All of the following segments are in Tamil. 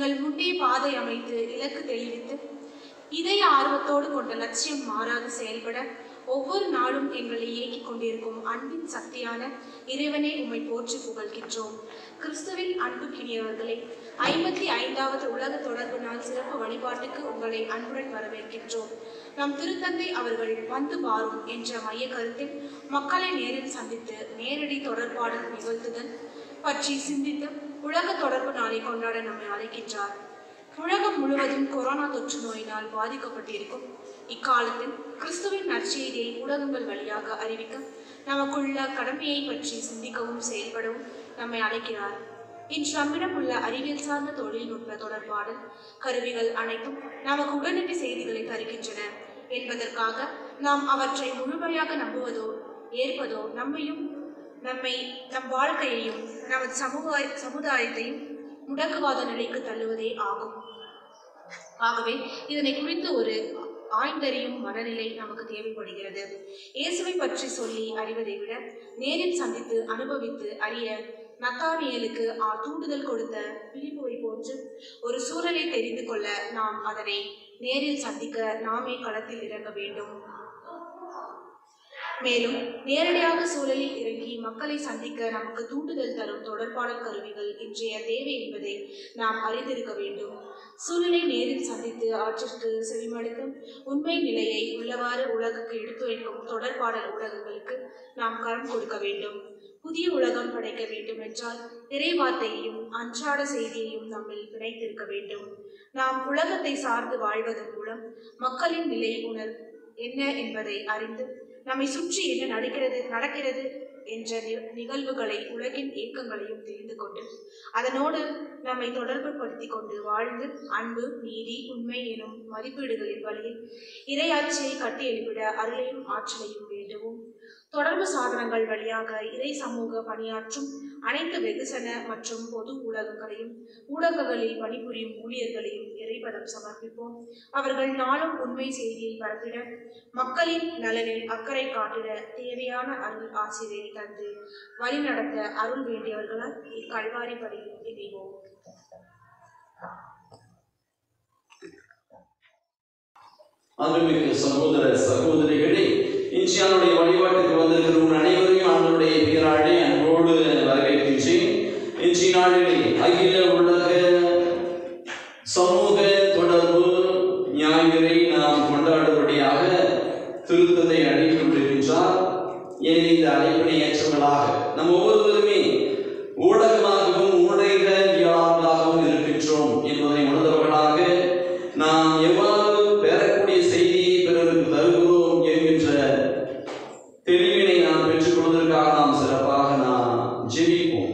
எங்கள் முன்னே பாதை அமைத்து இலக்கு தெளிவித்து இதய ஆர்வத்தோடு கொண்ட லட்சியம் மாறாது செயல்பட ஒவ்வொரு நாளும் எங்களை இயக்கிக் கொண்டிருக்கும் அன்பின் சக்தியான இறைவனே உம்மை போற்றி புகழ்கின்றோம். கிறிஸ்துவின் அன்புக்கினியவர்களே, 55வது உலக தொடர்பு நாள் சிறப்பு வழிபாட்டுக்கு உங்களை அன்புடன் வரவேற்கின்றோம். நம் திருத்தந்தை அவர்கள் வந்து பாரும் என்ற மைய கருத்தில் மக்களை நேரில் சந்தித்து நேரடி தொடர்பாடல் நிகழ்த்துதல் பற்றி சிந்தித்து உலக தொடர்பு நாளை கொண்டாட நம்மை அழைக்கின்றார். உலகம் முழுவதும் கொரோனா தொற்று நோயினால் பாதிக்கப்பட்டிருக்கும் இக்காலத்தில் கிறிஸ்துவின் நற்செய்தியை ஊடகங்கள் வழியாக அறிவிக்க நமக்குள்ள கடமையை பற்றி சிந்திக்கவும் செயல்படவும் நம்மை அழைக்கிறார். இன்று நம்மிடம் உள்ள அறிவியல் சார்ந்த தொழில்நுட்ப தொடர்பாடல் கருவிகள் அனைத்தும் நமக்கு உடனடி செய்திகளை தருகின்றன என்பதற்காக நாம் அவற்றை முழுமையாக நம்புவதோ ஏற்பதோ நம் வாழ்க்கையையும் நமது சமுதாயத்தையும் முடக்குவாத நிலைக்கு தள்ளுவதே ஆகும். ஆகவே இதனை குறித்து ஒரு ஆய்ந்தறியும் மனநிலை நமக்கு தேவைப்படுகிறது. இயேசுவை பற்றி சொல்லி அறிவதை விட நேரில் சந்தித்து அனுபவித்து அறிய நத்தானியேலுக்கு தூண்டுதல் கொடுத்த பிலிப்புவை போன்று ஒரு சூழலை தெரிந்து கொள்ள நாம் அதனை நேரில் சந்திக்க நாமே களத்தில் இறங்க வேண்டும். மேலும் நேரடியாக சூழலில் இறங்கி மக்களை சந்திக்க நமக்கு தூண்டுதல் தரும் தொடர்பாடல் கருவிகள் இன்றைய தேவை என்பதை நாம் அறிந்திருக்க வேண்டும். சூழலை நேரில் சந்தித்து அவற்றிற்கு செவிமடுக்கும் உண்மை நிலையை உள்ளவாறு உலகுக்கு எடுத்துரைக்கும் தொடர்பாடல் ஊடகங்களுக்கு நாம் கரம் கொடுக்க வேண்டும். புதிய உலகம் படைக்க வேண்டும் என்றால் இறைவார்த்தையையும் அன்றாட செய்தியையும் நம்மில் பிணைத்திருக்க வேண்டும். நாம் உலகத்தை சார்ந்து வாழ்வதன் மூலம் மக்களின் நிலை என்ன என்பதை அறிந்து நம்மை சுற்றி என்ன நடக்கிறது என்ற நிகழ்வுகளை உலகின் இயக்கங்களையும் தெரிந்து கொண்டு அதனோடு நம்மை தொடர்பு படுத்தி கொண்டு வாழ்ந்து அன்பு, நீதி, உண்மை எனும் மதிப்பீடுகளின் வழியில் இறையாட்சியை கட்டி எழுப்பிட அருளையும் ஆற்றலையும் வேண்டுவோம். தொடர்பு சாதனங்கள் வழியாக இறை சமூக பணியாற்றும் அனைத்து வெகுசன மற்றும் பொது ஊடகங்களில் பணிபுரியும் ஊழியர்களையும் இறைபதம் சமர்ப்பிப்போம். அவர்கள் நாளும் உண்மை செய்தியை பரப்பிட மக்களின் நலனில் அக்கறை காட்டிட தேவையான அருள் ஆசிரியை தந்து வழிநடத்த அருள் வேண்டியவர்களால் இக்கல்வாரி பணியில் இணைவோம். அன்புமிக்க சகோதர சகோதரிகளே, இன்றைய வழிபாட்டுக்கு வந்திருக்கிற உங்கள் அனைவரையும் ஆண்டவருடைய பேராலே அன்போடு வரவேற்கின்றேன். இன்றைய நாளில் அகில உலக சமூக தொடர்பு ஞாயிறை நாம் கொண்டாடும்படியாக திருத்தந்தை அழைப்பு விடுகின்றார். எனவே இந்த அழைப்பினை ஏற்றவர்களாக நம் ஒவ்வொருவருமே ஊடகமாகவும் ஊடகவியலாளர்களாகவும் இருக்கின்றோம் என்பதை உணர்ந்தவர்களாக நாம் எவ்வாறு பெறக்கூடிய செய்தியை பிறருக்கு தருகிறோம் என்கின்ற தெளிவினை நாம் பெற்றுக் கொள்வதற்காக நாம் சிறப்பாக நாம் ஜெபிப்போம்.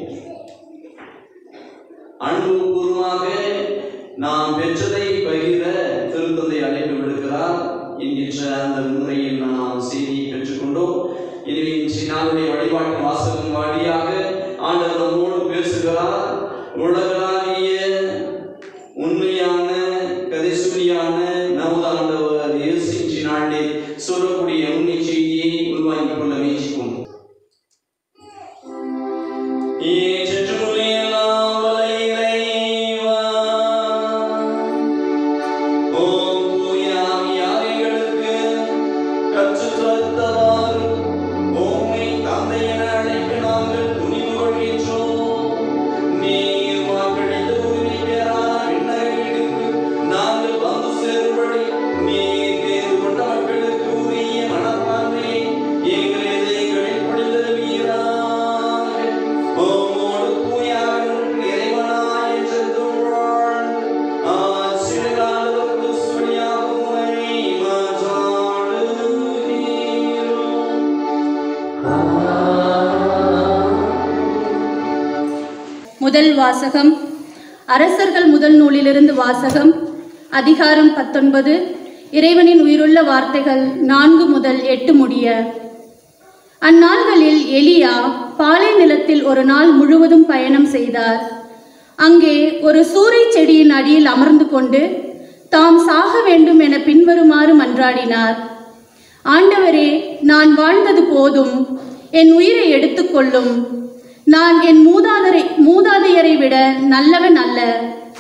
அனுபவபூர்வமாக நாம் பெற்றதை பகிர திருத்தந்தை அழைப்பு விடுக்கிறார் என்கின்ற அந்த முறையில் நாம் செய்தியை பெற்றுக்கொண்டோம். எனவே இன்றைய நாளுடைய வழிபாட்டு வாசகம் வழியாக ஆண்டவர் நம்மோடு பேசுகிறார். உலகளாவிய உண்மையான கதைசூரியான நமது ஆண்டவர் இயேசு இன்றைய நாளில் சொல்லக்கூடிய உண்மை செய்தியை உருவாக்கிக் கொள்ள முயற்சிப்போம். முதல் வாசகம் அரசர்கள் முதல் நூலிலிருந்து வாசகம். அதிகாரம் 19. இறைவனின் உயிருள்ள வார்த்தைகள் 4 முதல் 8 முடிய. அந்நாள்களில் எலியா பாலை நிலத்தில் ஒரு நாள் முழுவதும் பயணம் செய்தார். அங்கே ஒரு சூரை செடியின் அடியில் அமர்ந்து கொண்டு தாம் சாக வேண்டும் என பின்வருமாறு மன்றாடினார். ஆண்டவரே, நான் வாழ்ந்தது போதும், என் உயிரை எடுத்துக்கொள்ளும். நான் என் மூதாதையரை விட நல்லவன் அல்ல.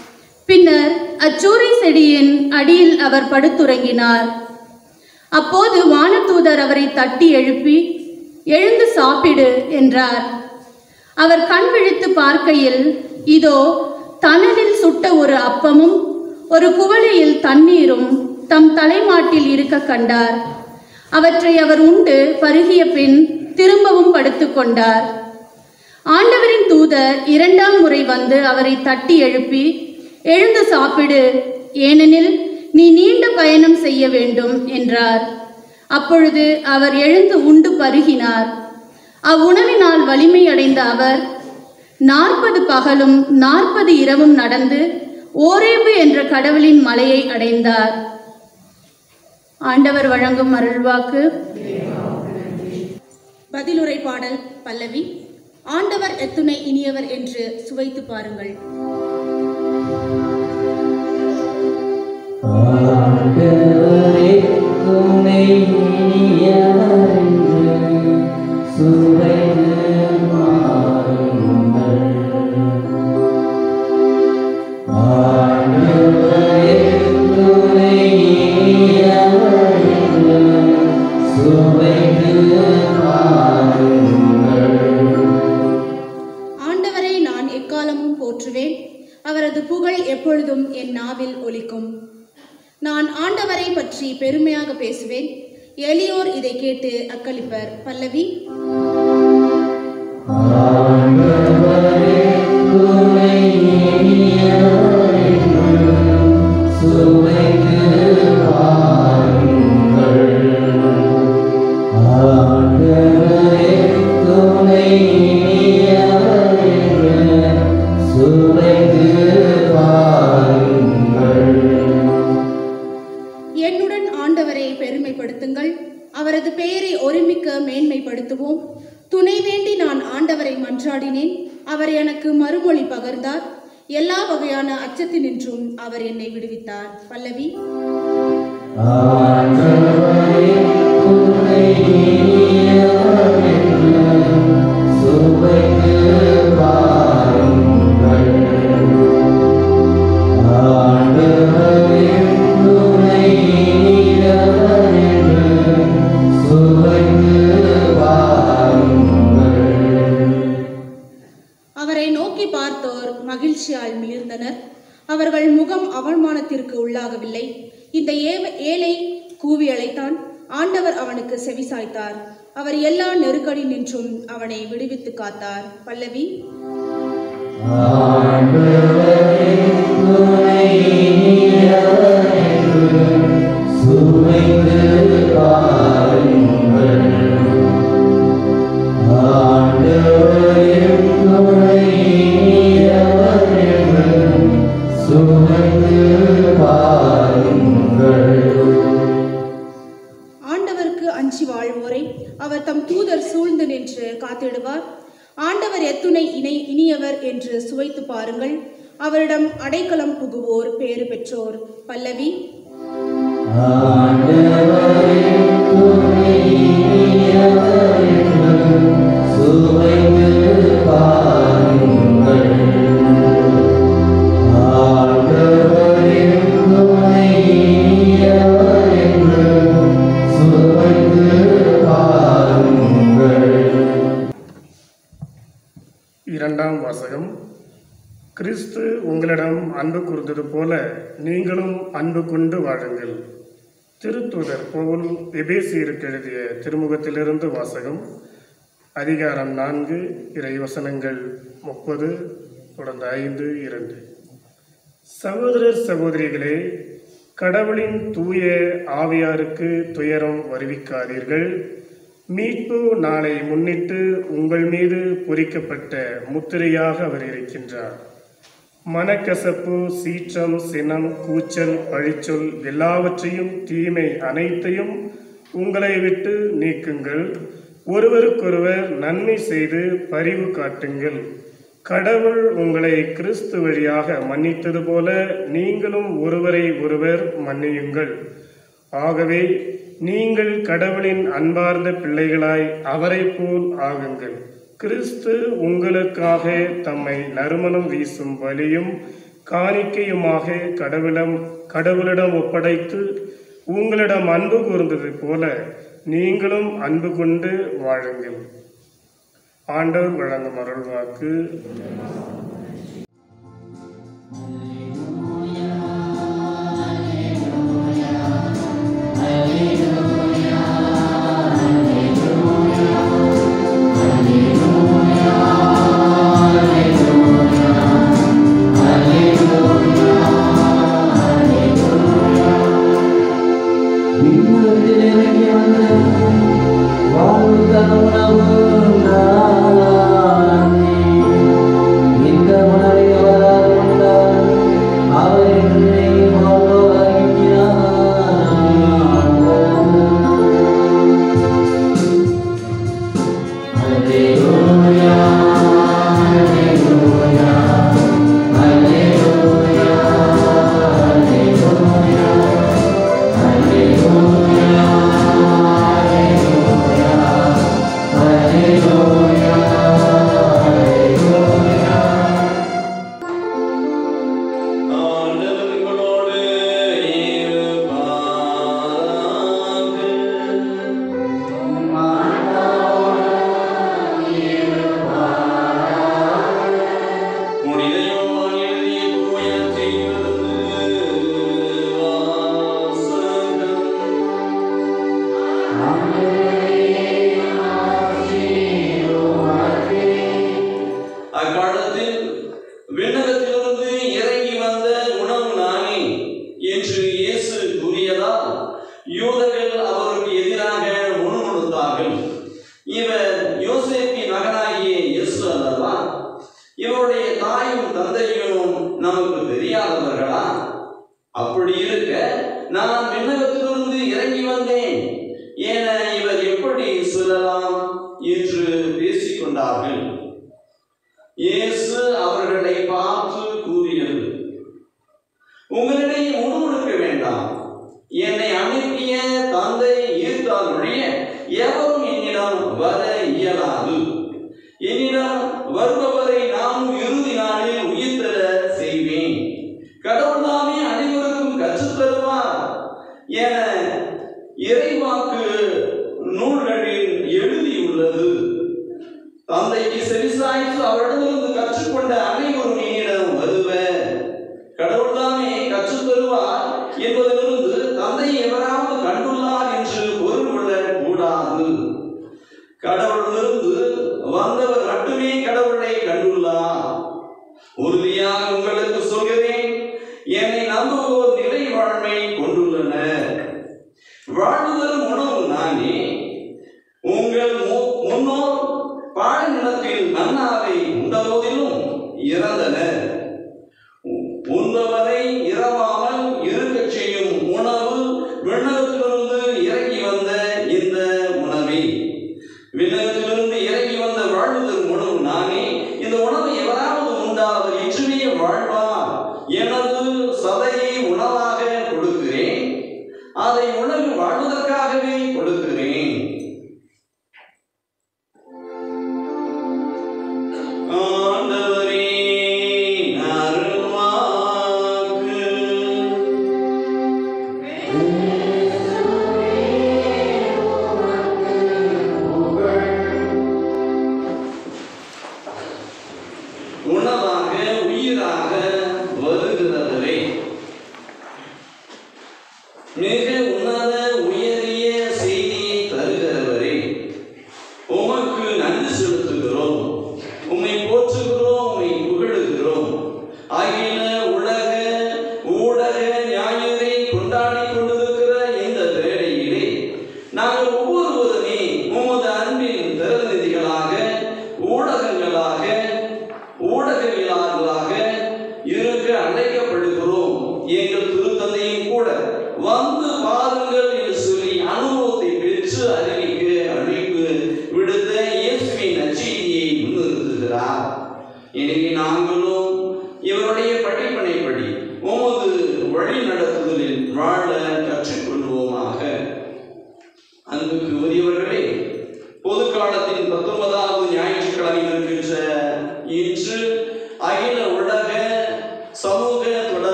பின்னர் அச்சூரை செடியின் அடியில் அவர் படுத்துறங்கினார். அப்போது வானதூதர் அவரை தட்டி எழுப்பி, எழுந்து சாப்பிடு என்றார். அவர் கண் விழித்து பார்க்கையில், இதோ தணலில் சுட்ட ஒரு அப்பமும் ஒரு குவளையில் தண்ணீரும் தம் தலைமாட்டில் இருக்க கண்டார். அவற்றை அவர் உண்டு பருகிய பின் திரும்பவும் படுத்துக்கொண்டார். ஆண்டவரின் தூதர் 2ஆம் முறை வந்து அவரை தட்டி எழுப்பி, எழுந்து சாப்பிடு, ஏனெனில் நீ நீண்ட பயணம் செய்ய வேண்டும் என்றார். அப்பொழுது அவர் எழுந்து உண்டு பருகினார். அவ்வுணவினால் வலிமை அடைந்த அவர் 40 பகலும் 40 இரவும் நடந்து ஓரேபு என்ற கடவுளின் மலையை அடைந்தார். ஆண்டவர் வழங்கும் அருள்வாக்கு. பதிலுரை பாடல் பல்லவி. ஆண்டவர் எத்துணை இனியவர் என்று சுவைத்து பாருங்கள். ஆண்டவர் எத்துணை இனியவர் என்று சுவைத்து பாருங்கள். ஆண்டவர் எத்துணை இனியவர் என்று சுவைத்து பாருங்கள். ஆண்டவரை நான் எக்காலமும் போற்றுவேன், அவரது புகழ் எப்பொழுதும் என் நாவில் ஒலிக்கும். நான் ஆண்டவரை பற்றி பெருமையாக பேசுவேன், எளியோர் இதை கேட்டு அக்களிப்பர். பல்லவி. ஆண்டவரே துணை இனியவர் என்று சுவைத்து பாருங்கள். ஆண்டவரே துணை இனியவர் என்று சுவைத்து பாருங்கள். என்னுடன் ஆண்டவரை பெருமைப்படுத்துங்கள், அவரது பெயரை ஒருமிக்க மேன்மைப்படுத்துவோம். துணை வேண்டி நான் ஆண்டவரை மன்றாடினேன், அவர் எனக்கு மறுமொழி பகர்ந்தார். எல்லா வகையான அச்சத்தினின்றும் அவர் என்னை விடுவித்தார். பல்லவி. ஆண்டவரே துணை இனியவர் என்று சுவைத்து பாருங்கள். ஆண்டவரே துணை இனியவர் என்று சுவைத்து பாருங்கள். அவரை நோக்கி பார்த்தோர் மகிழ்ச்சியால் மிளிர்ந்தனர். அவர்கள் முகம் அவமானத்திற்கு உள்ளாகவில்லை. இந்த ஏழை கூவி அழைத்தான், ஆண்டவர் அவனுக்கு செவிசாய்த்தார். அவர் எல்லா நெருக்கடி நின்றும் அவனை விடுவித்து காத்தார். பல்லவி. ஆண்டவரே துணை இனியவர் என்று சுவைத்து பாருங்கள். ஆண்டவரே துணை இனியவர் என்று சுவைத்து பாருங்கள். ஆண்டவருக்கு அஞ்சி வாழ்வோரை அவர் தம் தூதர் சூழ்ந்து நின்று காத்திடுவார். ஆண்டவர் எத்துணை இனியவர் என்று சுவைத்து பாருங்கள். அவரிடம் அடைக்கலம் புகுவோர் பேறு பெற்றோர். பல்லவி. ஆண்டவரே துணை இனியவர் என்று சுவைத்து பாருங்கள். ஆண்டவரே துணை இனியவர் என்று சுவைத்து பாருங்கள். இரண்டாம் வாசகம். கிறிஸ்து உங்களிடம் அன்பு கூர்ந்தது போல நீங்களும் அன்பு கொண்டு வாழுங்கள். திருத்தூதர் பவுல் எபேசியருக்கு எழுதிய திருமுகத்திலிருந்து வாசகம். அதிகாரம் 4, இறைவசனங்கள் 30 தொடர்ந்து 5, 2. சகோதரர் சகோதரிகளே, கடவுளின் தூய ஆவியாருக்கு துயரம் வருவிக்காதீர்கள். மீட்பு நாளை முன்னிட்டு உங்கள் மீது பொறிக்கப்பட்ட முத்திரையாக அவர் இருக்கின்றார். மனக்கசப்பு, சீற்றம், சினம், கூச்சல், பழிச்சொல் எல்லாவற்றையும் தீமை அனைத்தையும் உங்களை விட்டு நீக்குங்கள். ஒருவருக்கொருவர் நன்மை செய்து பரிவு காட்டுங்கள். கடவுள் உங்களை கிறிஸ்து வழியாக மன்னித்தது போல நீங்களும் ஒருவரை ஒருவர் மன்னியுங்கள். ஆகவே நீங்கள் கடவுளின் அன்பார்ந்த பிள்ளைகளாய் அவரை போல் ஆகுங்கள். கிறிஸ்து உங்களுக்காக தம்மை நறுமணம் வீசும் பலியும் காணிக்கையுமாக கடவுளிடம் ஒப்படைத்து உங்களிடம் அன்பு கூர்ந்தது போல நீங்களும் அன்பு கொண்டு வாழுங்கள். ஆண்டவர் வழங்கும் அருள்வாக்கு.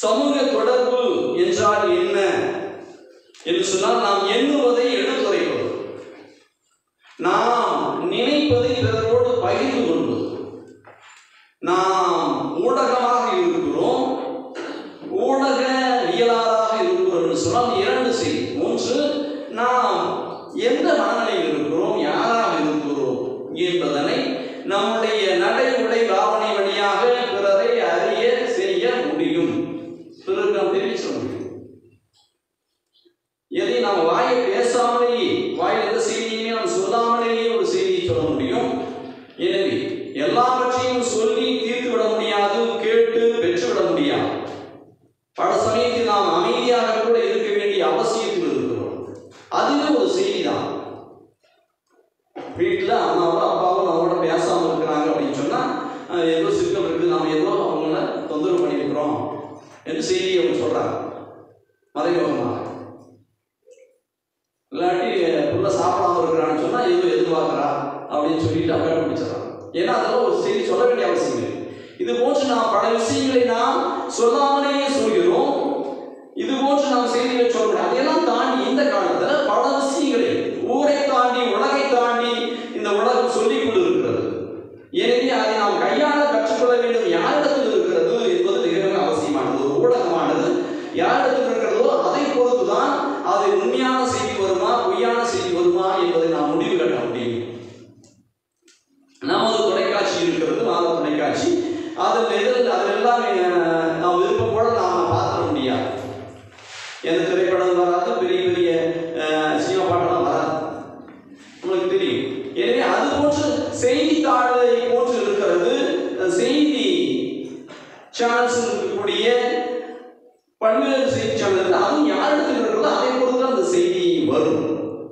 சமூக தொடர்பு என்றால் என்ன என்று சொன்னால், நாம் எண்ணுவதை எடுத்துரைப்பது, நாம் நினைப்பதை பிறரோடு பகிர்ந்து கொள்வது. நாம் ஊடகமாக இருக்கிறோம், ஊடகவியலாளராக இருக்கிறோம் என்று சொன்னால் இரண்டு செய்தி. ஒன்று, நாம் எந்த மனநிலையில் இருக்கிறோம், யாராக இருக்கிறோம் என்பதனை நம்முடைய நடை உடை பாவனை வழியாக பிறரை அறிய செய்ய முடியும், பிறகு நாம் தெரிவிக்க முடியும். எதை நாம் வாயை பேசாமலேயே, வாயில் எந்த செய்தியுமே நாம் சொல்லாமலேயே ஒரு செய்தியை சொல்ல முடியும். எனவே எல்லாவற்றையும் சொல்லி தீர்த்து விட முடியாது, கேட்டு பெற்றுவிட முடியாது. பல சமயத்தில் நாம் அமைதியாக கூட இருக்க வேண்டிய அவசியத்தில் இருக்கிறோம். அதுவே ஒரு செய்தி தான். வீட்டில் அம்மாவும் அப்பாவும் நம்மளோட பேசாமல் இருக்கிறாங்க அப்படின்னு சொன்னால் ஏதோ சிக்கல் இருக்குது, நாம் ஏதோ அவங்கள தொந்தரவு பண்ணியிருக்கிறோம் என்று செய்தியை அவங்க சொல்கிறாங்க மறைமுகமாக. இல்லாட்டி புள்ள சாப்பிடாம இருக்கிறான்னு சொன்னால் ஏதோ எதிர்பார்க்குறா அப்படின்னு சொல்லிட்டு அவங்க கண்டுபிடிச்சிடறாங்க. ஏன்னா அதெல்லாம் ஒரு செய்தி சொல்ல வேண்டிய அவசியம் இல்லை. இது போன்று நாம் பல விஷயங்களை நாம் சொல்லாமலேயே சொல்கிறோம். இது போன்று நாம் செய்திகளை சொல்ல முடியும். அதையெல்லாம் தாண்டி இந்த காலத்தில் பல விஷயங்களை ஊரை தாண்டி உலகை தாண்டி இந்த உலகம் சொல்லிக் கொண்டு இருக்கிறது. எனவே அதை நாம் கையாள கற்றுக்கொள்ள வேண்டும். யாரிடத்தில் இருக்கிறது என்பது மிக அவசியமானது. ஒரு ஊடகமானது யாரிடத்தில் இருக்கிறதோ அதை பொறுத்துதான் அது உண்மையான செய்தி வருமா பொய்யான செய்தி வருமா என்பதை நாம் முடிவு கட்ட முடியும். நமது தொலைக்காட்சி இருக்கிறது, மாத தொலைக்காட்சி. அதெல்லாம் நாம் விருப்பம் கூட நாம் பார்த்துட முடியாது. எந்த திரைப்படம் வராது, பெரிய பெரிய சினிமா பாட்டெல்லாம் வராது, நம்மளுக்கு தெரியும். எனவே அது போன்று செய்தித்தாளை போன்று இருக்கிறது செய்தி சேனல்ஸ் இருக்கக்கூடிய பல்வேறு செய்தி சேனல்கள். அதுவும் யாரிடத்தில் இருக்கிறதோ அதை பொறுத்து அந்த செய்தி வரும்.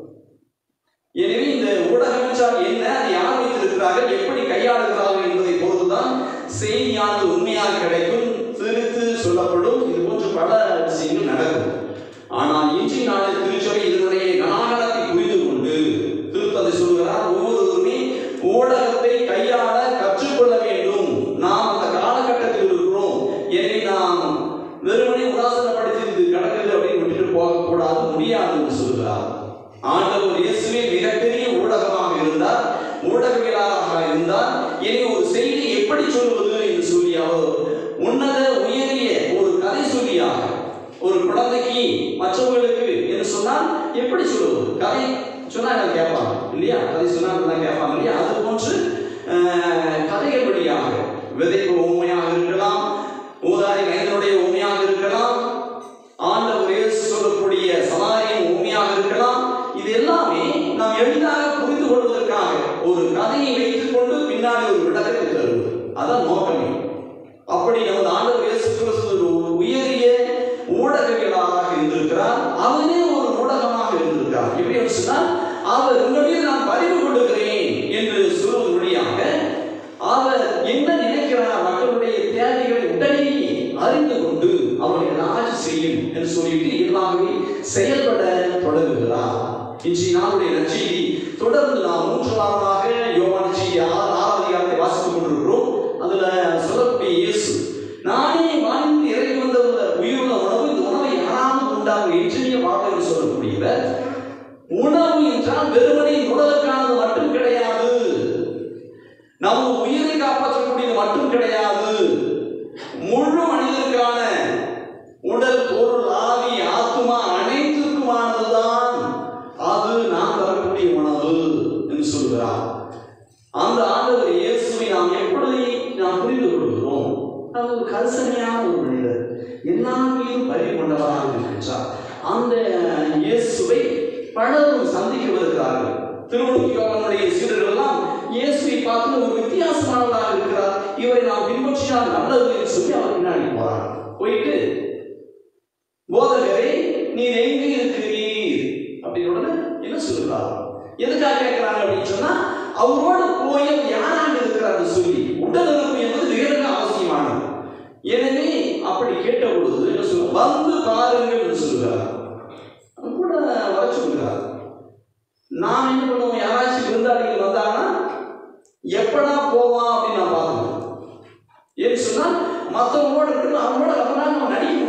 எனவே இந்த ஊடகம் என்றால் என்ன, அது யார் வைத்திருக்கிறார்கள், எப்படி கையாளுகிறார்கள் என்பதை பொறுத்துதான் செய்தியானது உண்மையாக கிடைக்கும், திருத்து சொல்லப்படும். இது போன்று பல விஷயங்கள் நடக்கும். ஆனால் இன்றைய நாளில் திருச்சபை இதனுடைய கனாகலத்தை புரிந்து கொண்டு திருத்தந்தை சொல்கிறார், ஒவ்வொருவருமே ஊடகத்தை கையாள கற்றுக்கொள்ள வேண்டும். நாம் அந்த காலகட்டத்தில் இருக்கிறோம். எனவே நாம் வெறுமனே உதாசனப்படுத்தி நடக்குது அப்படின்னு விட்டுட்டு போகக்கூடாது, முடியாது என்று சொல்கிறார். ஆண்டவர் இயேசுவே மிகப்பெரிய ஊடகமாக இருந்தார், ஊடகவியலாளராக இருந்தார். எனவே ஒரு செய்தி எப்படி சொல்வது என்று சொல்லி அவர் உன்னத உயரிய ஒரு கதை சொல்லியாக ஒரு குழந்தைக்கு மற்றவர்களுக்கு என்று சொன்னால் எப்படி சொல்லுவது, கதை சொன்னா எல்லாம் கேட்பாங்க இல்லையா, கதை சொன்னா எல்லாம் கேட்பாங்க இல்லையா. அது போன்று கதைகள் வழியாக விதைப்பு உண்மையாக இருக்கலாம், ஊதாரி மைந்தனுடைய உண்மையாக இருக்கலாம், ஆண்டவர் இயேசு சொல்லக்கூடிய சமாரியின் உண்மையாக இருக்கலாம். இது எல்லாமே நாம் எளிதாக புரிந்து கொள்வதற்காக ஒரு கதையை வைத்துக் கொண்டு பின்னாடி ஒரு விளக்கத்தை தருவது, அதான் நோக்கமே. அப்படி நமது ஆண்டவர் இயேசு கிறிஸ்து உயரிய ஊடகவியலாளராக இருந்திருக்கிறார். அவரே ஒரு ஊடகமாக இருந்திருக்கிறார். எப்படி சொன்னால், அவர் உங்களில் நான் பறிவு கொள்ளுகிறேன் என்று சொல்வது வழியாக அவர் என்ன நினைக்கிறார், மக்களுடைய தேவைகளை உடனேயே அறிந்து கொண்டு அவருடைய ராஜ்ய செய்யும் என்று சொல்லிட்டு எல்லாமே செயல்பட தொடங்குகிறார். இன்றைய நாளுடைய நற்செய்தி தொடர்ந்து நாம் 3 வாரமாக யோவான் செய்தி 6வது அதிகாரத்தை வாசித்துக் கொண்டிருக்கிறோம். அதுல சொல்லக்கூடிய இயேசு, நானே வானில் இறங்கி வந்த உயிருள்ள உணவு, இந்த உணவை யாராவது உண்டாக எச்சரிய வாழ்க்கை என்று சொல்லக்கூடியவர். உணவு என்றால் வெறுமனே உடலுக்கானது மட்டும் கிடையாது, நமது உயிரை காப்பாற்றக்கூடியது மட்டும் கிடையாது, முழு மனிதனுக்கான உடல் பொருள் ஆவி ஆத்மா அனைத்திற்குமானதுதான் அது நாம் தரக்கூடிய உணவு என்று சொல்கிறார். அந்த ஆண்டவர் இயேசுவை நாம் எப்படி நாம் புரிந்து கொள்கிறோம்? அது ஒரு கரிசனையான ஒரு மனிதர், எல்லா மீதும் பறி கொண்டவராக இருக்கின்றார். அந்த இயேசுவை பலரும் சந்திக்க வருகிறார்கள். திருவள்ளுவனுடைய சீடர்கள் எல்லாம் இயேசுவை பார்த்து ஒரு வித்தியாசமானவராக இருக்கிறார், இவரை நாம் பின்பற்றினால் நல்லது என்று சொல்லி அவர் பின்னாடி போறார். போயிட்டு, போதகரே நீர் எங்கே இருக்கிறீர் அப்படின்னு என்ன சொல்லுகிறார், எதுக்காக கேட்கிறாங்க அப்படின்னு சொன்னா, அவரோட கோயில் யாராக இருக்கிறார் சொல்லி உடல் இருப்பு என்பது மிக அவசியமானது. எனவே அப்படி கேட்ட பொழுது என்ன சொல்ல, வந்து பாருங்கள் என்று சொல்கிறார். கூட வர சொல்கிறார். நாம் என்ன பண்ணுவோம், யாராச்சும் விருந்தாளிகள் வந்தாங்கன்னா எப்படா போவான் அப்படின்னு நான் பார்க்கணும். ஏன்னு சொன்னா மற்றவங்களோட இருக்கணும், அவங்களோட நம்ம நடிக்க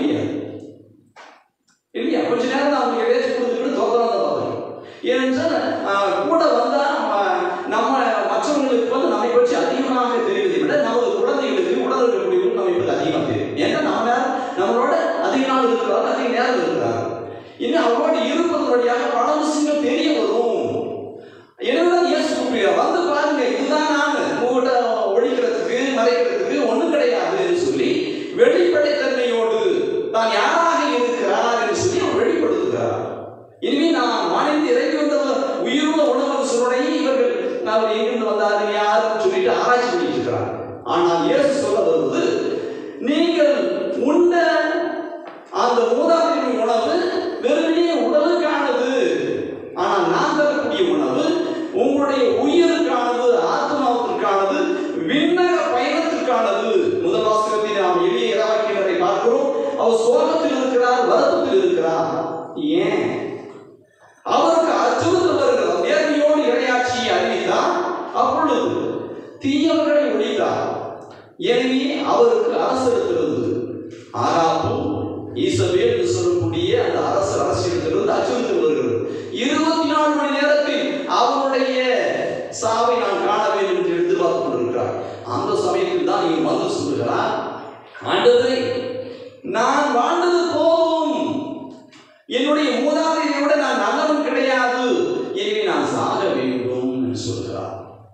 இன்னும் அவரோடு இருப்பது வழியாக பல விஷயங்கள் தெரிய வரும். எனவேதான் இயேசு கூப்பிடுகிறார், வந்து பாருங்க, இதுதான் நான் உங்கள்கிட்ட ஒழிக்கிறதுக்கு மறைக்கிறதுக்கு ஒன்றும் கிடையாது என்று சொல்லி வெளிப்படைத்தன்மையோடு தான் யாராக இருக்கிறார் என்று சொல்லி அவர் வெளிப்படுத்துகிறார். இனிமே நான் வானிலிருந்து இறங்கி வந்த உயிருள்ள உணவு சொல்லுடைய இவர்கள் அவர் எங்கிருந்து வந்தாரு யாருன்னு சொல்லிட்டு ஆராய்ச்சி பண்ணிட்டு இருக்கிறார். ஆனால் இயேசு சொல்ல வருவது, நீங்கள் உண்ட அந்த மூதாதையரின் உணவு வெறுமனே உடலுக்கானது, ஆனால் நான் தரக்கூடிய உணவு உங்களுடைய உயிருக்கானது, ஆத்மாவிற்கானது, விண்ணக பயணத்திற்கானது. முதல் வாசகத்தில் நாம் எளிய இறைவாக்கினரை பார்க்கிறோம். அவர் சோகத்தில் இருக்கிறார், வருத்தத்தில் இருக்கிறார். ஏன்? அவருக்கு அச்சுறுத்தல் வருகிறது. நேர்மையோடு இறையாட்சியை அறிவித்தார், அப்பொழுது தீயவர்களை ஒழித்தார். எனவே அவருக்கு அரசு இருக்கிறது. ஆகாப்பு ஈசபேல் என்று சொல்லக்கூடிய அந்த அரசியலிருந்து அச்சுறுத்தல் வருகிறது. 24 மணி நேரத்தில் அவருடைய சாவை நான் காண வேண்டும் என்று எதிர்பார்த்து கொண்டிருக்கிறார். அந்த சமயத்தில் தான் நீங்க வந்து சொல்லுகிறார், ஆண்டவரே, நான் வாழ்ந்தது போதும், என்னுடைய மூதாதையரை விட நான் நல்லவன் கிடையாது, எனவே நான் சாக வேண்டும் என்று சொல்கிறார்.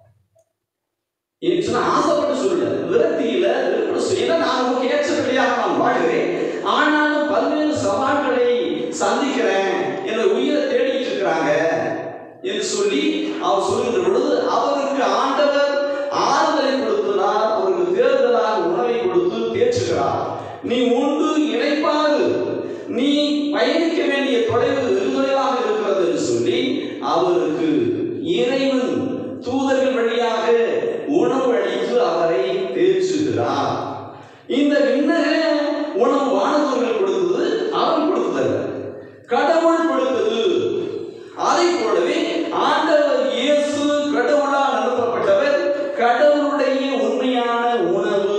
ஆசைப்பட்டு சொல்லல, விரக்தியில நான் உங்களுக்கு ஏற்ற பிள்ளையாக நான் வாழ்கிறேன், ஆனாலும் பல்வேறு சவால்களை சந்திக்கிறேன், என்னுடைய உயிரை தேடிட்டு இருக்கிறாங்க என்று சொல்லி அவர் சொல்லுகின்ற பொழுது அவருக்கு ஆண்டவர் ஆறுதலை கொடுக்கிறார், அவருக்கு தேர்தலாக உணவை கொடுத்து தேற்றுகிறார். நீ உண்டு இணைப்பாரு, நீ பயணிக்க வேண்டிய தொலைவு வெகுதொலைவாக இருக்கிறது என்று சொல்லி அவருக்கு இறைவன் தூதர்கள் வழியாக உணவு அளித்து அவரை தேற்றுகிறார். இந்த விண்ணக உணவு வானதூதர்கள் கொடுத்தது, அவர் கொடுத்தது, கடவுள் கொடுத்தது. அதை போலவே ஆண்டவர் இயேசு கடவுளால் அனுப்பப்பட்டவர், கடவுளுடைய உண்மையான உணவு.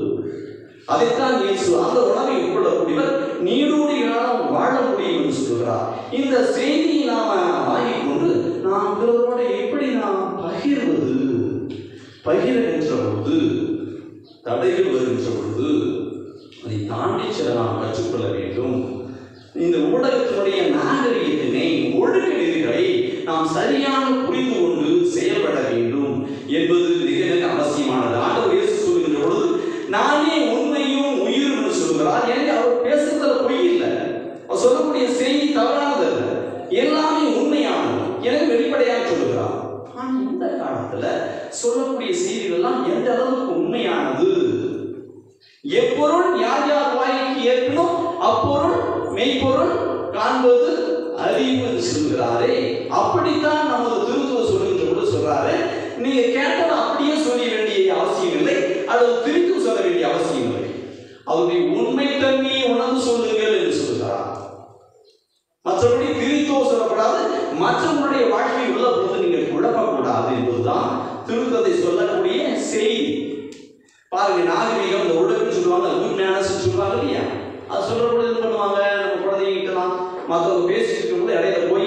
அதைத்தான் இயேசு அந்த உணவை உட்கொள்ளக்கூடியவர் நீடூழி காலம் வாழ முடியும் என்று சொல்கிறார். இந்த செய்தியை நாம வாங்கிக் கொண்டு நாம் பிறரோட எப்படி நாம் பகிர்வது, பகிர்கின்ற பொழுது தடைகள் வருகின்ற பொழுது அதை தாண்டி சில நாம் கற்றுக்கொள்ள வேண்டும். இந்த ஊடகத்தினுடைய நாகரிகத்தினை, ஒழுக்க நெறிகளை நாம் சரியாக புரிந்து கொண்டு செயல்பட வேண்டும் என்பது மிக மிக அவசியமானது. ஆண்டவர் இயேசு சொல்கின்ற பொழுது நானே உண்மையும் உயிரும் என்று சொல்கிறார். எனவே அவர் பேசுறதுல பொய் இல்லை, அவர் சொல்லக்கூடிய செய்தி தவறானது அல்ல, எல்லாமே உண்மையானது. எனவே வெளிப்படையாக சொல்லுகிறார். ஆனால் இந்த காலத்துல சொல்லக்கூடிய செய்திகள் எல்லாம் எந்த அளவுக்கு உண்மையானது, எப்பொருள் யார் யார் வாய்க்கு ஏற்கனும் அப்பொருள் மெய்ப்பொருள் காண்பது அறிவு என்று சொல்கிறாரே, அப்படித்தான் நமது திருத்துவ சொல்கின்ற பொழுது சொல்றாரு, நீங்க கேட்டதை அப்படியே சொல்ல வேண்டிய அவசியம் இல்லை, அல்லது திருத்து சொல்ல வேண்டிய அவசியம் இல்லை, அவருடைய உண்மை தன்மையை உணர்ந்து சொல்லுங்கள் என்று சொல்கிறார். மற்றபடி திரித்தோ சொல்லப்படாது, மற்றவங்களுடைய வாழ்க்கை உள்ள போது நீங்கள் குழப்பக்கூடாது என்பதுதான் திருத்தத்தை சொல்லக்கூடிய செய்தி. பாருங்க, நாகரிகம் இந்த ஒழுக்கம் சொல்லுவாங்க, குட் மேனர்ஸ் சொல்லுவாங்க இல்லையா, அது சொல்ற பொழுது என்ன பண்ணுவாங்க, நம்ம குழந்தைகிட்டலாம் மற்றவங்க பேசிட்டு இருக்கும்போது இடையில போய்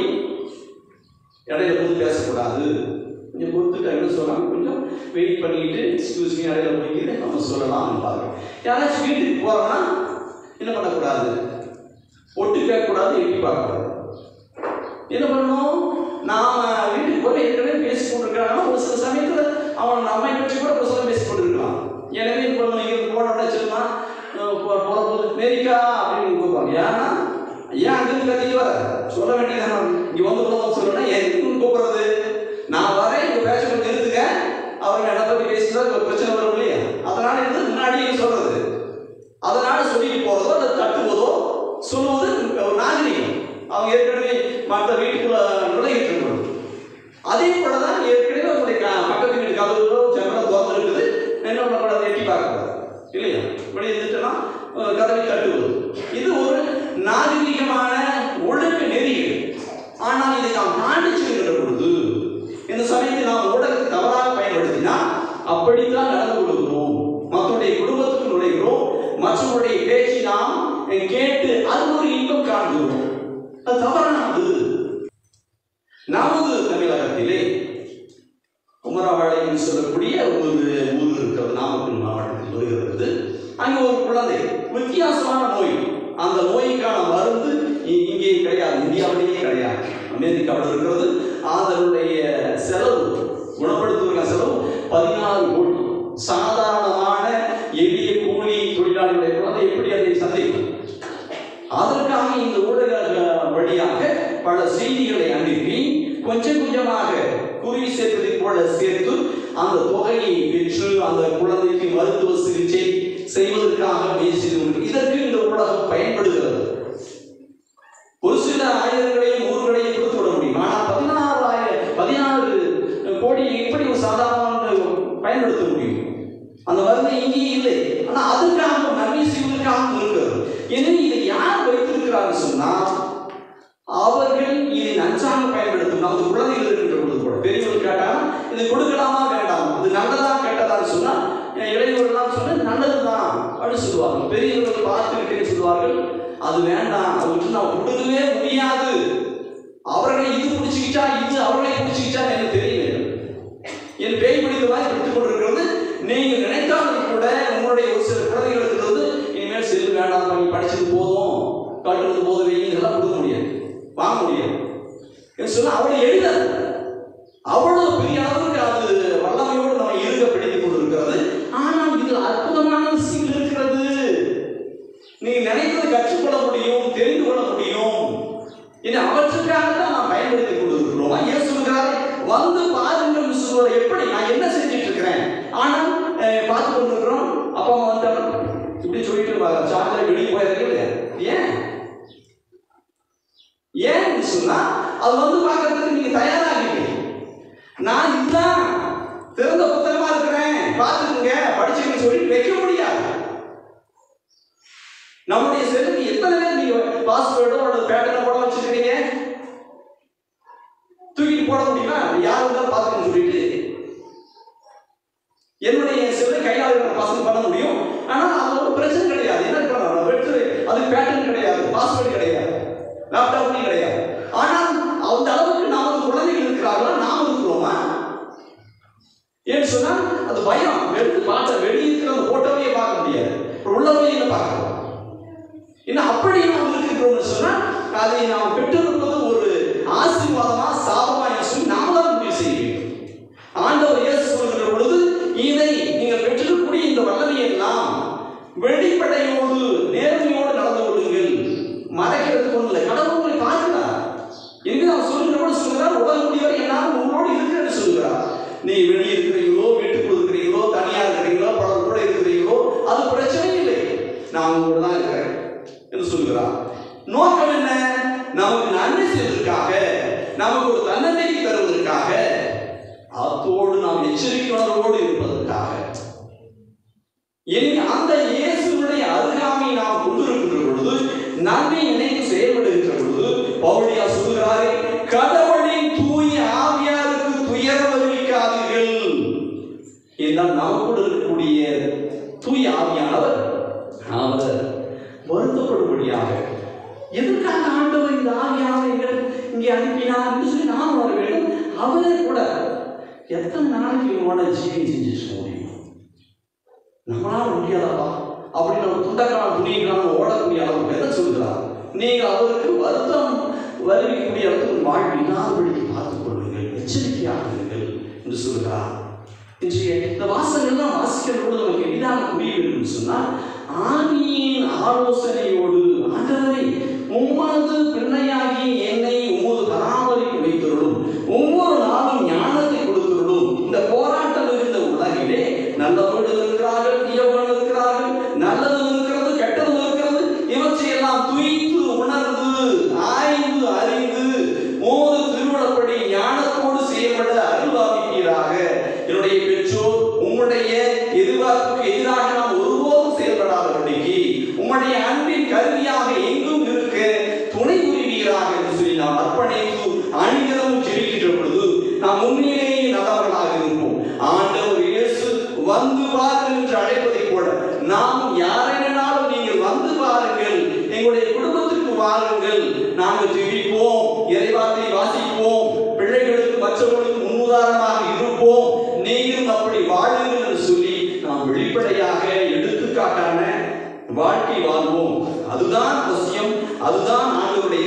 பேசக்கூடாது, கொஞ்சம் கொடுத்துட்டு என்ன சொல்லலாம், கொஞ்சம் வெயிட் பண்ணிட்டு எக்ஸ்கியூஸ் மீ இடையில போய்க்கிட்டு நம்ம சொல்லலாம் பாருங்க. யாராச்சும் வீட்டுக்கு போறோம்னா என்ன பண்ணக்கூடாது, ஒட்டு கேட்கக்கூடாது, எட்டி பார்க்கக்கூடாது. என்ன பண்ணணும், நாம வீட்டுக்கு போய் ஏற்கனவே பேசி கொண்டிருக்கிறாங்க, ஒரு சில சமயத்தில் அவன் நம்மை பற்றி கூட ஒரு சில பேசி கொண்டிருக்கலாம். எனவே இப்போ நீங்கள் போன உடனே சொல்லுமா போகும்போது அமெரிக்கா அப்படின்னு கூப்பிடுவாங்க. ஏன்னா ஏன் அங்கிருந்து கத்திட்டு வர சொல்ல வேண்டியதான், இங்கே வந்து சொல்லணும், எதுக்குன்னு கூப்பிடுறது, நான் வரேன் இங்கே பேச கொஞ்சம் நிறுத்துக்க, அவங்க என்னை பற்றி பேசினா பிரச்சனை வரும் இல்லையா, அதனால இருந்து முன்னாடியே சொல்றது, அதனால சொல்லிட்டு போறதோ அல்லது தட்டுவதோ சொல்லுவது ஒரு நாகரிகம். அவங்க ஏற்கனவே மற்ற வீட்டுக்குள்ள நுழையிட்டு இருக்கணும். அதே போலதான் ஏற்கனவே அவங்களுடைய பக்கத்து வீட்டு கதவுகளோ ஜன்னலோ திறந்து இருக்குது, என்ன பண்ணக்கூடாது, எட்டி பார்க்கக்கூடாது இல்லையா, இப்படி இருந்துட்டுனா கதவை தட்டுவது, இது ஒரு நாகரிகமான ஒழுக்க நெறிகள். ஆனால் இதை நாம் தாண்டி செல்கிற பொழுது இந்த சமயத்தில் நாம் ஊடகத்தை தவறாக பயன்படுத்தினா அப்படித்தான் நடந்து கொள்கிறோம். மக்களுடைய குடும்பத்துக்கு நுழைகிறோம், மற்றவருடைய பேச்சை நாம் கேட்டு அது ஒரு இன்பம் காண்கிறோம், அது தவறானது. நமது தமிழகத்திலே குமரவாடை என்று சொல்லக்கூடிய ஒரு ஊர் இருக்கிறது, நாமக்கல் மாவட்டத்தில் வருகிறது. அங்கே ஒரு குழந்தை வித்தியாசமான நோய், அந்த நோய்க்கான மருந்து இங்கே கிடையாது, இந்தியாவிலேயே கிடையாது, அமெரிக்காவில் இருக்கிறது. அதனுடைய செலவு, குணப்படுத்துவதற்கான செலவு 14 கோடி. சாதாரணமான எளிய கூலி தொழிலாளிகளுடைய குழந்தை எப்படி அதை சந்திக்கும்? அதற்காக இந்த ஊடக வழியாக பல செய்திகளை அனுப்பி கொஞ்சம் கொஞ்சமாக குருவி சேர்ப்பதை போல சேர்த்து அந்த தொகையை பெற்று அந்த குழந்தைக்கு மருத்துவ சிகிச்சை செய்வதற்காக முயற்சி. இதற்கு இந்த ஊடகம் பயன்படுகிறது. ஒரு சில ஆயிரங்களையும் ஊர்களையும் கொடுத்து விட முடியும். ஆனால் 16 கோடி எப்படி ஒரு சாதாரண பயன்படுத்த முடியும்? அந்த மருந்து இங்கேயே இல்லை. ஆனால் அதுக்காக நன்மை செய்வதற்காக இருக்கிறது. எனவே இதை யார் வைத்திருக்கிறார்கள் சொன்னால் அவர்கள் இதை நன்றாக பயன்படுத்தும். நமது குழந்தைகள் இருக்கின்ற பொழுது கூட பெரியவர்கள் கேட்டால் இதை கொடுக்கலாமா வேண்டாம், இது நல்லதா கேட்டதான்னு சொன்னால் இளைஞர்கள்லாம் சொன்ன நல்லதுதான் அப்படின்னு சொல்லுவார்கள். பெரியவர்கள் பார்த்துக்கிட்டே சொல்லுவார்கள் அது வேண்டாம், அவருக்கு நான் கொடுக்கவே முடியாது, அவர்களை இது பிடிச்சிக்கிட்டா இது அவர்களை பிடிச்சிக்கிட்டா எனக்கு தெரியல. என் பேய் பிடித்த மாதிரி எடுத்துக் கொண்டிருக்கிறது. நீங்கள் நினைத்தாலும் கூட உங்களுடைய ஒரு சில குழந்தைகளுக்கு வந்து இனிமேல் செல்லு வேண்டாம், நீ படிச்சது போதும், கட்டுறது போதும், இதெல்லாம் கொடுக்க முடியாது, வாங்க முடியாது சொன்னா அவளை எழுதாது. அவ்வளவு பெரிய அளவுக்கு அது வல்லமையோடு நம்ம இருக்க பிடித்துக் கொண்டிருக்கிறது. ஆனால் இதில் அற்புதமான விஷயங்கள் இருக்கிறது. நீங்க நினைத்தது கற்றுக்கொள்ள முடியும், தெரிந்து கொள்ள முடியும். இனி அவற்றுக்காக தான் நாம் பயன்படுத்திக் கொண்டிருக்கிறோம். ஏன் சொல்கிறார்? வந்து பாருங்கள் சொல்ற எப்படி நான் என்ன செஞ்சுட்டு இருக்கிறேன். ஆனால் பார்த்து கொண்டிருக்கிறோம். அப்பா அம்மா வந்தாலும் இப்படி சொல்லிட்டு சார்ஜர் வெளியே போயிருக்கீங்க. ஏன் சொன்னா அது வந்து பார்க்கறதுக்கு நீங்க தயாராகிங்க. நான் இதுதான் திறந்த புத்தகமா இருக்கிறேன், பார்த்துக்குங்க, படிச்சுக்கன்னு சொல்லி வைக்க முடியாது. நம்முடைய செல்லுக்கு எத்தனை பேர் நீங்க பாஸ்வேர்டோ அல்லது பேட்டர்னோ போட வச்சிருக்கீங்க? தூக்கி போட முடியுமா? யார் இருந்தாலும் பார்த்துக்கன்னு சொல்லிட்டு என்னுடைய செல்லை கையாளர் பாஸ்வேர்ட் பண்ண முடியும். ஆனால் அது ஒரு பிரச்சனை கிடையாது. என்ன பண்ணலாம்? வெற்று அது பேட்டர்ன் கிடையாது, பாஸ்வேர்டு கிடையாது, லேப்டாப்லையும் கிடையாது. ஆனால் அந்த அளவுக்கு நமது குழந்தைகள் இருக்கிறார்களா, நாம் இருக்கிறோமா? ஏன்னு சொன்னா அது பயம். எடுத்து பார்த்த வெளியே இருக்கிற அந்த போட்டோவையே பார்க்க முடியாது, உள்ளவையே பார்க்கலாம். இன்னும் அப்படி நாம் இருக்கிறோம்னு சொன்னா அதை நாம் பெற்றிருப்பது ஒரு ஆசீர்வாதமா சாபமா சொல்லி நாம தான் முடிவு செய்ய வேண்டும். ஆண்டவர் இயேசு சொல்கிற பொழுது இதை நீங்கள் பெற்றிருக்கக்கூடிய இந்த வல்லமையை எல்லாம் வெளிப்படையோடு நேர்மையோடு நடந்து கொள்ளுங்கள், மறைக்கிறதுக்கு ஒன்றும் இல்லை. கடவுள் உங்களை பார்க்கிறார். எங்கே அவர் சொல்கிற போது சொல்கிறார், உலக முடியவரை என்னாலும் உங்களோடு இருக்கிறேன்னு சொல்கிறார். நீ வெளியே இருக்கிறீங்களோ, வீட்டுக்குள்ள இருக்கிறீங்களோ, தனியா இருக்கிறீங்களோ, பலர் கூட இருக்கிறீங்களோ, அது பிரச்சனை இல்லை, நான் உங்களோட தான் இருக்கிறேன் என்று சொல்கிறார். நோக்கம் என்ன? நமக்கு நன்மை செய்வதற்காக, நமக்கு ஒரு தன்னம்பிக்கை தருவதற்காக, அதோடு நாம் எச்சரிக்கையோடு இருப்பதற்காக. அந்த இயேசுடைய அருகாமை நாம் கொண்டிருக்கின்ற பொழுது, நன்மை நினைத்து செயல்படுகின்ற பொழுது பவுலியா சொல்கிறாரே, கடவுளின் தூய ஆவியாருக்கு துயரம் அறிவிக்காதீர்கள். என்றால் நமக்கு இருக்கக்கூடிய தூய ஆவியானவர் அவர் வருத்தப்படும்படியாக, எதற்காக ஆண்டவர் இந்த ஆவியானவர் இங்கே அனுப்பினார் என்று சொல்லி நாம் வர வேண்டும். அவரே கூட எத்தனை நாளைக்கு இவனோட ஜீவி செஞ்சுட்டு முடியும்? நம்மளால முடியாதா அப்படின்னு நம்ம துண்டக்கான துணிகளான ஓடக்கூடிய அளவுக்கு எதை சொல்கிறார்? நீங்கள் அவருக்கு வருத்தம் வருவிக்கக்கூடிய இடத்துக்கு வாழ்வு இல்லாதபடிக்கு பார்த்துக் கொள்ளுங்கள், எச்சரிக்கையாக இருங்கள் என்று சொல்கிறார். இன்றைய இந்த வாசகங்கள்லாம் வாசிக்கிற பொழுது நமக்கு எளிதாக புரிய வேண்டும் சொன்னால், ஆவியின் ஆலோசனையோடு ஆண்டவரை உமது பிள்ளையாகி என்னை உமது பராமரிப்பு வைத்தருளும், ஒவ்வொரு நாளும் ஞானத்தை கொடுத்தருளும். இந்த போராட்டம் இருந்த உலகிலே நல்லவர்கள் இருக்கிறார்கள், தீயவர்கள் இருக்கிறார்கள், நல்லதும் இருக்கிறது, கெட்டதும் இருக்கிறது. இவற்றையெல்லாம் துய்த்து உணர்ந்து ஆய்ந்து அறிந்து உமது திருவிழப்படி ஞானத்தோடு செயல்பட அருள்வாமிப்பீராக. என்னுடைய பெற்றோர் உம்முடைய எதிர்பார்ப்புக்கு எதிராக நாம் ஒருபோதும் செயல்படாதபடிக்கு உம்முடைய அன்பின் கருவியாக எங்கும் இருக்க துணை புரிவீராக என்று சொல்லி நாம் அர்ப்பணித்து அணிகிறதும் ஜெபிக்கின்ற பொழுது நாம் உண்மையிலேயே நல்லவர்களாக இருப்போம். ஆண்டவர் இயேசு வந்து பாருங்கள் என்று அழைப்பதை போல நாம் யாரெனாலும் நீங்கள் வந்து பாருங்கள், எங்களுடைய குடும்பத்திற்கு வாருங்கள், நாங்கள் ஜெபிப்போம், இறைவார்த்தை வாசிப்போம், பிள்ளைகளுக்கு மற்றவர்களுக்கு முன்னுதாரணமாக இருப்போம், நீங்களும் அப்படி வாழுங்கள் என்று சொல்லி நாம் வெளிப்படையாக எடுத்துக்காட்டான வாழ்க்கை வாழ்வோம். அதுதான் அவசியம், அதுதான் ஆண்டவருடைய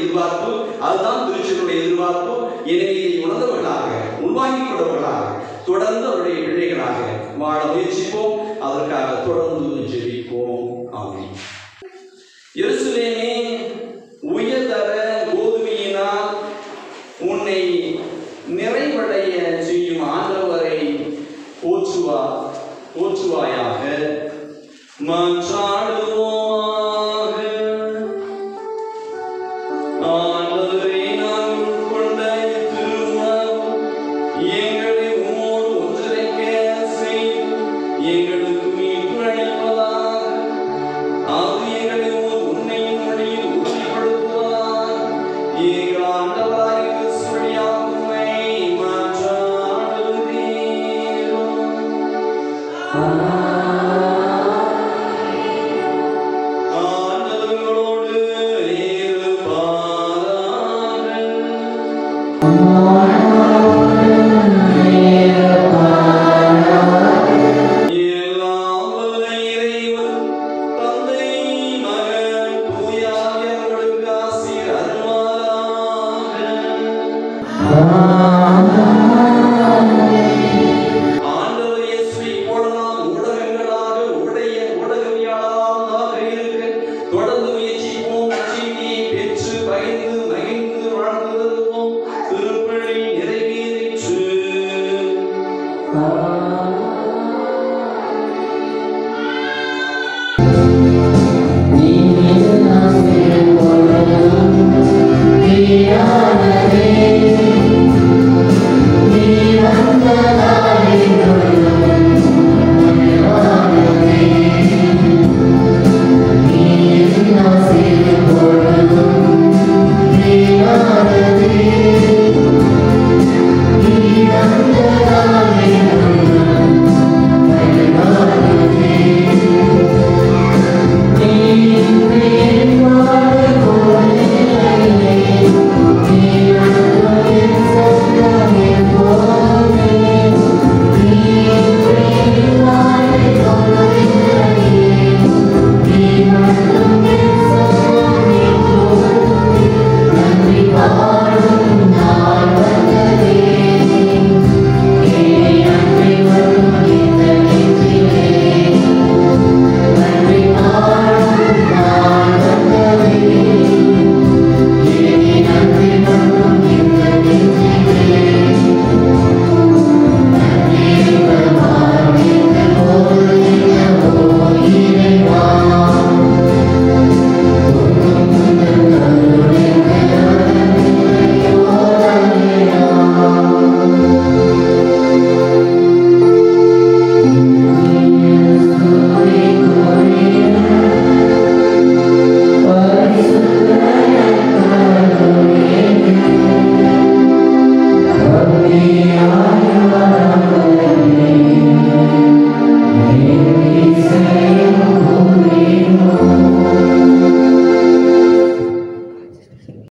எதிர்பார்ப்பு, அதுதான் திருச்சபையுடைய எதிர்பார்ப்பு. எனவே இதை உணர்ந்தவர்களாக, உள்வாங்கிக் கொண்டவர்களாக, தொடர்ந்து அவருடைய பிள்ளைகளாக வாழ முயற்சிப்போம். அதற்காக தொடர்ந்து ஜெபிப்போம். ஆமென். எருசலேமே, உயர்தர கோதுமையினால் உன்னை நிறைவடைய செய்யும் ஆண்டவரை போற்றுவாயாக. மன்றாடுவோமாக. ஆண்டவரே, நாங்கள் உட்கொண்ட திருமணம் எங்களை உம்மோடு ஒன்றிணைக்க செய்து எங்களுக்கு மீட்பு அளிப்பதாக. அது எங்களை உன்னையும் மொழியில் உறுதிப்படுத்துவதாக. எங்கள் ஆண்டவராகிய கிறிஸ்து வழியாக உம்மை மன்றாடுகிறோம். ஆண்டவர்களோடு இருப்பாராக. எல்லாம் வல்ல இறைவன், தந்தை, மகன், தூய ஆவியானவர்களுக்கு ஆசீர் அருள்வாராக.